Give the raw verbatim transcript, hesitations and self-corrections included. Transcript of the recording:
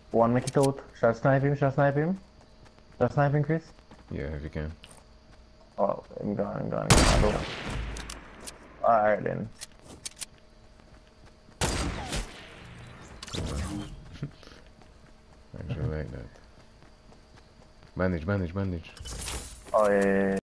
One make it out. Shall I snipe him? Shall I snipe him? Shall I snipe him, Chris? Yeah, if you can. Oh, I'm gone, I'm gone, I'm gone. I don't. Alright then. I actually like that. Bandage, bandage, bandage. Oh yeah, yeah, yeah.